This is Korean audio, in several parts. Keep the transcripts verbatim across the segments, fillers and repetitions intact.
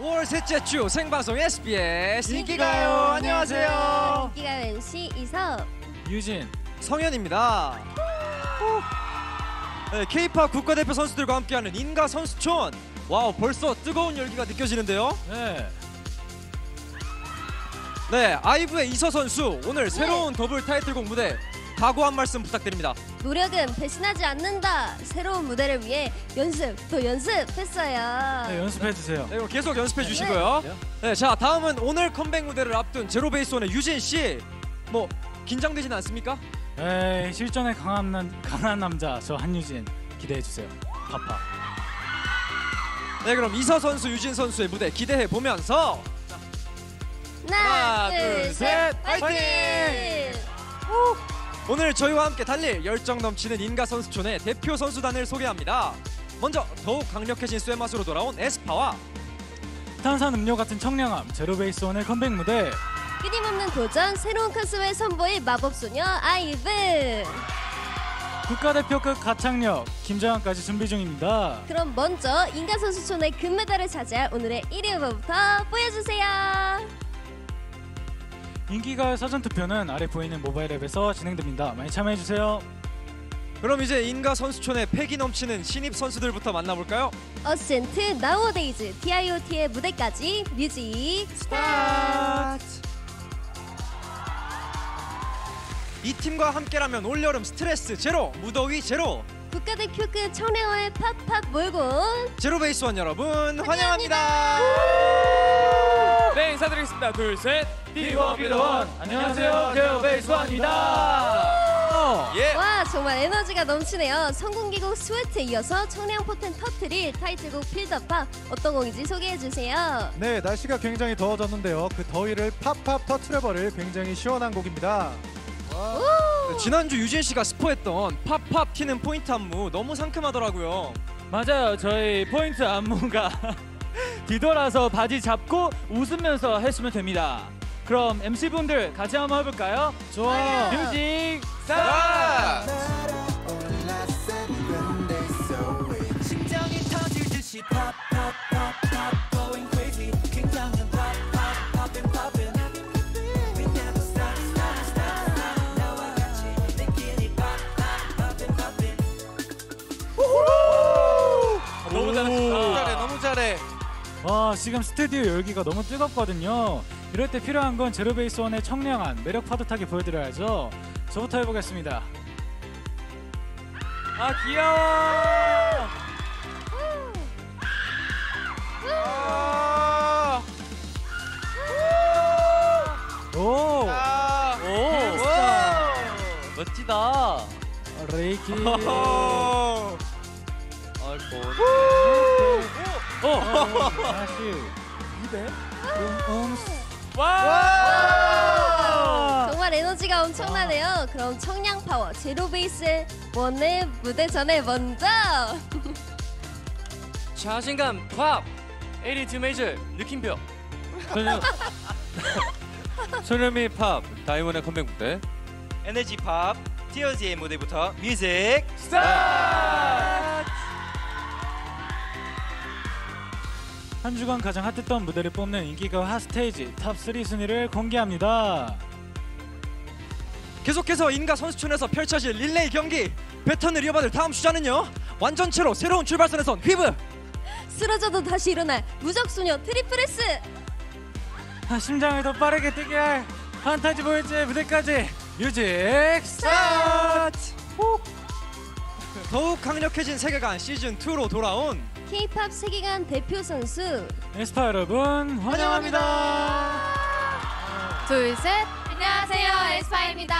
오월 셋째 주 생방송 에스비에스 인기가요. 안녕하세요. 인기가요 엠씨 이섭, 유진, 성현입니다. 네, K-팝 국가대표 선수들과 함께하는 인가 선수촌. 와우, 벌써 뜨거운 열기가 느껴지는데요. 네, 네, 아이브의 이서 선수 오늘 새로운 더블 타이틀곡 무대 각오 한 말씀 부탁드립니다. 노력은 배신하지 않는다. 새로운 무대를 위해 연습 또 연습했어요. 네 연습해 주세요. 네, 그럼 계속 연습해 주시고요. 네, 자 다음은 오늘 컴백 무대를 앞둔 제로베이스원의 유진 씨. 뭐 긴장되진 않습니까? 에이, 실전에 강한, 남, 강한 남자 저 한유진 기대해 주세요. 파파. 네, 그럼 이서 선수, 유진 선수의 무대 기대해 보면서 하나, 하나, 둘, 둘, 셋, 셋, 파이팅! 오늘 저희와 함께 달릴 열정 넘치는 인가 선수촌의 대표 선수단을 소개합니다. 먼저 더욱 강력해진 쇠 맛으로 돌아온 에스파와 탄산 음료 같은 청량함 제로베이스 원의 컴백 무대. 끊임없는 도전, 새로운 컨셉을 선보일 마법소녀 아이브. 국가대표급 가창력 김정환까지 준비 중입니다. 그럼 먼저 인가 선수촌의 금메달을 차지할 오늘의 일 위 후보부터 보여주세요. 인기가요 사전투표는 아래 보이는 모바일 앱에서 진행됩니다. 많이 참여해주세요. 그럼 이제 인가 선수촌의 패기 넘치는 신입 선수들부터 만나볼까요? 어센트, 나우어데이즈, 디아이오티의 무대까지 뮤직 스타트! 이 팀과 함께라면 올여름 스트레스 제로, 무더위 제로. 국가대표급 청량호의 팝팝 몰고 제로베이스원 여러분 환영합니다. 네, 인사드리겠습니다. 둘, 셋. 비원 비원 안녕하세요 제로베이스 원입니다. 예. 와, 정말 에너지가 넘치네요. 성공기곡 스웨트에 이어서 청량 포텐 터트릴 타이틀곡 필더팝, 어떤 곡인지 소개해주세요. 네, 날씨가 굉장히 더워졌는데요. 그 더위를 팝팝 터트려버릴 굉장히 시원한 곡입니다. 네, 지난주 유진 씨가 스포했던 팝팝 튀는 포인트 안무 너무 상큼하더라고요. 맞아요. 저희 포인트 안무가 뒤돌아서 바지 잡고 웃으면서 해주면 됩니다. 그럼 엠씨분들 같이 한번 해볼까요? 좋아요. 뮤직 스타트! 심장이 터질 듯이 pop pop pop pop going crazy 굉장한 pop pop popping popping we never stop stop stop stop 나와 같이 느끼니 pop pop popping popping 너무 잘하셨다. 잘해, 너무 잘해. 와, 지금 스튜디오 열기가 너무 뜨겁거든요. 이럴 때 필요한 건 제로베이스 원의 청량한 매력 파도타기 보여드려야죠. 저부터 해보겠습니다. 아, 귀여워. 아, 오, 아, 오, 스타. 멋지다. 레이키. 오. 아이고. 오, 다시 이대. 와! 정말 에너지가 엄청나네요. 그럼 청량 파워 제로베이스 원의 무대 전에 먼저 자신감 팝! 에이티 메이저 느낌표. 소녀미 팝 다이몬의 컴백 무대 에너지 팝 티어즈의 무대부터 뮤직 스타트! 한 주간 가장 핫했던 무대를 뽑는 인기가 핫 스테이지 탑 쓰리 순위를 공개합니다. 계속해서 인가 선수촌에서 펼쳐질 릴레이 경기. 배턴을 이어받을 다음 주자는요, 완전체로 새로운 출발선에 선 휘브. 쓰러져도 다시 일어날 무적소녀 트리플스. 아, 심장을 더 빠르게 뛰게 할 판타지 보이즈의 무대까지 뮤직 스타트! 더욱 강력해진 세계관 시즌 투로 돌아온 K-팝 세계관 대표 선수 에스파 여러분 환영합니다. 둘, 셋. 안녕하세요, 에스파입니다.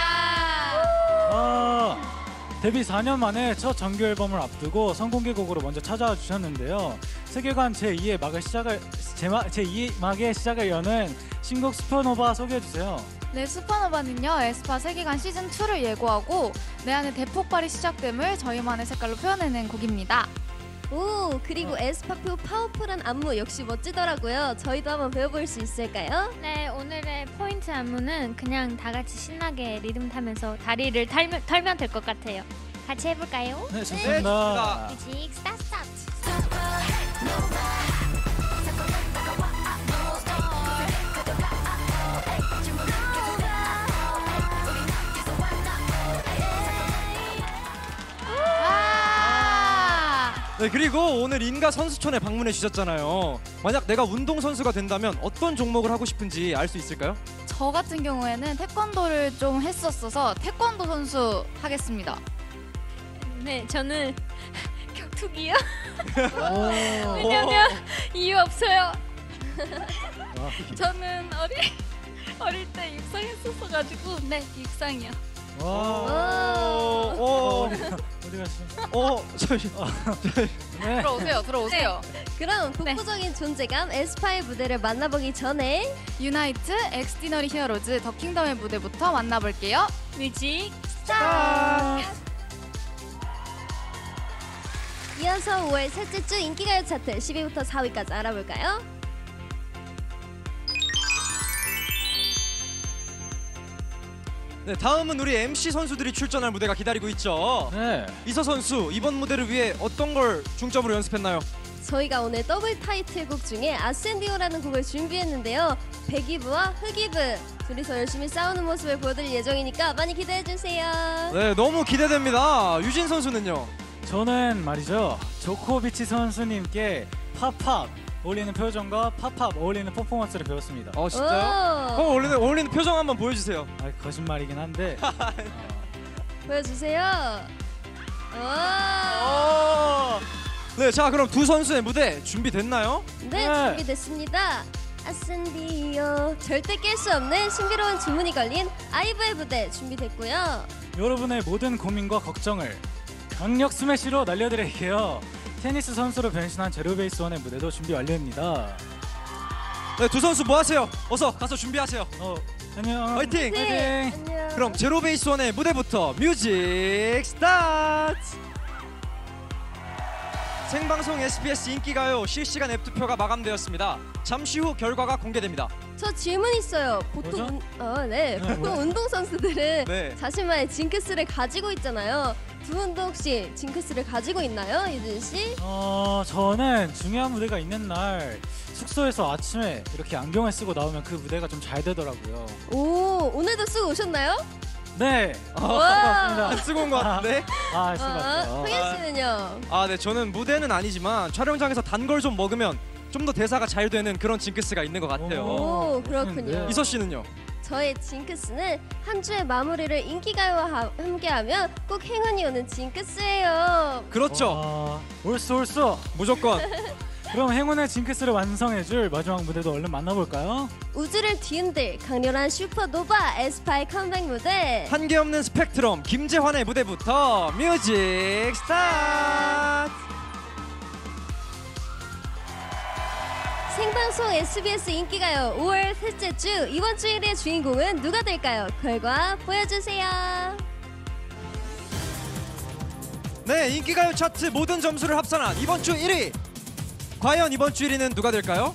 아, 데뷔 사 년 만에 첫 정규 앨범을 앞두고 선공개곡으로 먼저 찾아와 주셨는데요. 세계관 제이의 막을 시작을 제마, 제이 막의 시작을 여는 신곡 슈퍼노바 소개해 주세요. 네, 슈퍼노바는요, 에스파 세계관 시즌 투를 예고하고 내 안에 대폭발이 시작됨을 저희만의 색깔로 표현해낸 곡입니다. 오, 그리고 에스파표 파워풀한 안무 역시 멋지더라고요. 저희도 한번 배워볼 수 있을까요? 네, 오늘의 포인트 안무는 그냥 다 같이 신나게 리듬 타면서 다리를 털면, 털면 될 것 같아요. 같이 해볼까요? 네, 좋습니다. 뮤직 스타트 스타트. 네, 그리고 오늘 인가 선수촌에 방문해 주셨잖아요. 만약 내가 운동 선수가 된다면 어떤 종목을 하고 싶은지 알 수 있을까요? 저 같은 경우에는 태권도를 좀 했었어서 태권도 선수 하겠습니다. 네, 저는 격투기요. 오. 왜냐면 이유 없어요. 아, 저는 어릴 어릴 때 육상했었어가지고 네 육상이요. 와. 어, 어, 어디 어디 가시죠? 어, 저기. 네. 들어오세요, 들어오세요. 그럼 독보적인 존재감 에스파의 무대를 만나보기 전에 유나이트 엑스디너리 히어로즈 더 킹덤의 무대부터 만나볼게요. 뮤직 이어서 오월 셋째 주 인기가요 차트 십 위부터 사 위까지 알아볼까요? 네, 다음은 우리 엠씨 선수들이 출전할 무대가 기다리고 있죠. 네. 이서 선수, 이번 무대를 위해 어떤 걸 중점으로 연습했나요? 저희가 오늘 더블 타이틀곡 중에 아센디오라는 곡을 준비했는데요. 백이브와 흑이브 둘이서 열심히 싸우는 모습을 보여드릴 예정이니까 많이 기대해주세요. 네, 너무 기대됩니다. 유진 선수는요? 저는 말이죠. 조코비치 선수님께 팝팝 어울리는 표정과 팝팝 어울리는 퍼포먼스를 배웠습니다. 어, 진짜요? 오, 어, 어울리는, 어울리는 표정 한번 보여주세요. 아, 거짓말이긴 한데. 보여주세요. 오. 어. 네, 자 그럼 두 선수의 무대 준비됐나요? 네, 네. 준비됐습니다. 아센디오 절대 깰 수 없는 신비로운 주문이 걸린 아이브의 무대 준비됐고요. 여러분의 모든 고민과 걱정을 강력 스매시로 날려드릴게요. 테니스 선수로 변신한 제로베이스원의 무대도 준비 완료입니다. 네, 두 선수 뭐 하세요? 어서 가서 준비하세요. 어, 안녕. 화이팅! 네, 화이팅! 안녕. 그럼 제로베이스원의 무대부터 뮤직 스타트! 생방송 에스비에스 인기가요 실시간 앱 투표가 마감되었습니다. 잠시 후 결과가 공개됩니다. 저 질문 있어요. 보통 뭐죠? 운, 어, 네, 네, 보통 뭐요? 운동 선수들은 네. 자신만의 징크스를 가지고 있잖아요. 두 분도 혹시 징크스를 가지고 있나요, 유진 씨? 어, 저는 중요한 무대가 있는 날 숙소에서 아침에 이렇게 안경을 쓰고 나오면 그 무대가 좀 잘 되더라고요. 오, 오늘도 쓰고 오셨나요? 네. 와. 안 쓰고 온 것 같은데? 아, 쓰고 어, 왔어요. 황현 씨는요? 아, 네, 저는 무대는 아니지만 촬영장에서 단 걸 좀 먹으면 좀 더 대사가 잘 되는 그런 징크스가 있는 것 같아요. 오, 오, 그렇군요. 멋있는데. 이서 씨는요? 저의 징크스는 한 주의 마무리를 인기가요와 하- 함께하면 꼭 행운이 오는 징크스예요. 그렇죠. 와, 올수 올수. 무조건. 그럼 행운의 징크스를 완성해줄 마지막 무대도 얼른 만나볼까요? 우주를 뒤흔들 강렬한 슈퍼노바 에스파의 컴백 무대. 한계 없는 스펙트럼 김재환의 무대부터 뮤직 스타트! 생방송 에스비에스 인기가요 오월 셋째 주 이번 주일의 주인공은 누가 될까요? 결과 보여주세요. 네, 인기가요 차트 모든 점수를 합산한 이번 주 일 위. 과연 이번 주 일 위는 누가 될까요?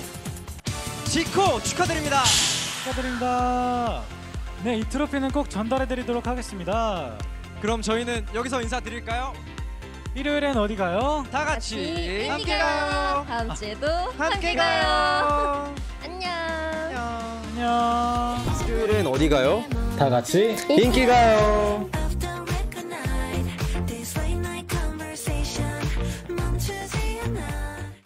지코 축하드립니다. 축하드립니다. 네, 이 트로피는 꼭 전달해드리도록 하겠습니다. 그럼 저희는 여기서 인사드릴까요? 일요일엔 어디 가요? 다 같이 같이 함께 가요. 다음 주에도 함께 함께 가요. 가요. 안녕. 안녕. 일요일엔 어디 가요? 다 같이 인기 가요.